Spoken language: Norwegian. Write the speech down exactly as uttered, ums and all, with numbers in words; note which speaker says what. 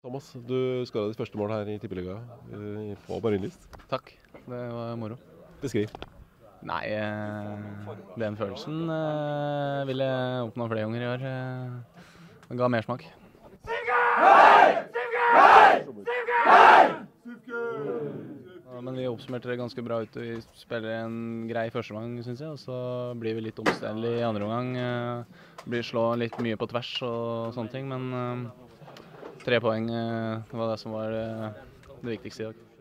Speaker 1: Thomas, du skåret ditt første mål her i Tippeliga eh, på Marienlyst.
Speaker 2: Takk, det var moro.
Speaker 1: Beskriv.
Speaker 2: Nei, eh, den følelsen eh, vil jeg oppnå flere ganger i år. Eh, det ga mersmak. Ja, men vi oppsummerte det ganske bra ut. Vi spiller en grei første omgang, synes jeg. Og så blir vi litt omstendelig i andre omgang. Eh, blir slå litt mye på tvers og sånne ting. Men eh, tre poeng eh, var det som var eh, det viktigste i dag.